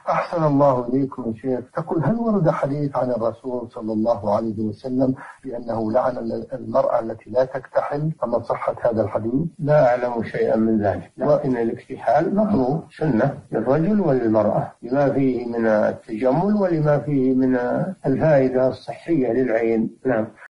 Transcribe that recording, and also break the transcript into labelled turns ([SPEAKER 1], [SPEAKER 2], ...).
[SPEAKER 1] أحسن الله إليكم يا شيخ. تقول هل ورد حديث عن الرسول صلى الله عليه وسلم بأنه لعن المرأة التي لا تكتحل، فما صحة هذا الحديث؟
[SPEAKER 2] لا أعلم شيئا من ذلك، لكن الاكتحال مطلوب سنة للرجل وللمرأة لما فيه من التجمل ولما فيه من الفائدة الصحية للعين. نعم.